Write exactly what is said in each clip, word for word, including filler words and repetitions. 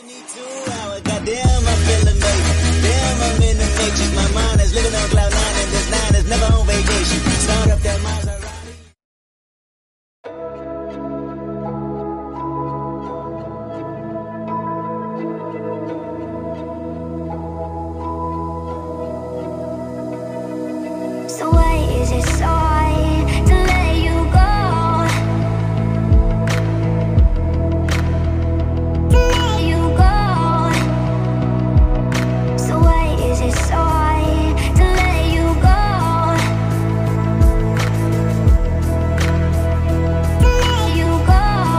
Goddamn, I feel amazing. Damn, I'm in the matrix. My mind is living on cloud nine, and this nine is never on vacation. Start up that Maserati. So why is it so hard to let you go? To let you go. So why is it so hard to let you go? To let you go.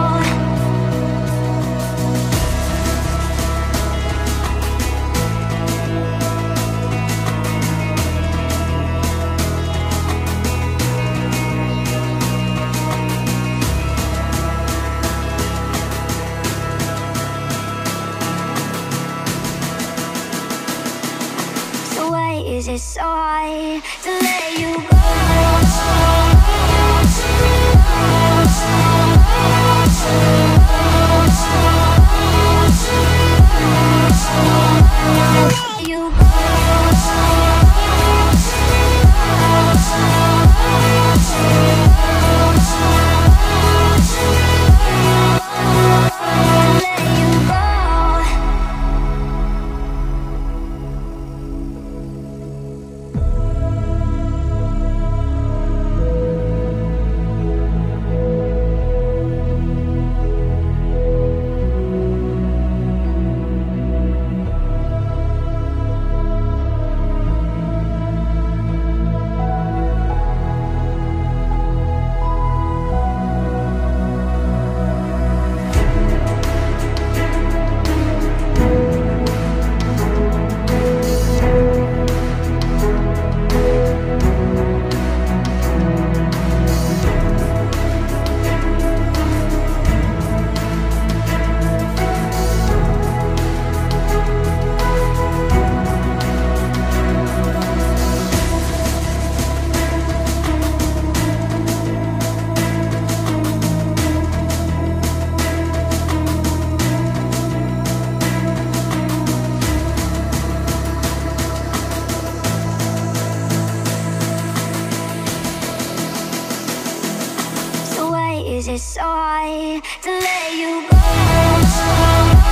So why is it so hard to let you go? Let you Is it so hard to let you go?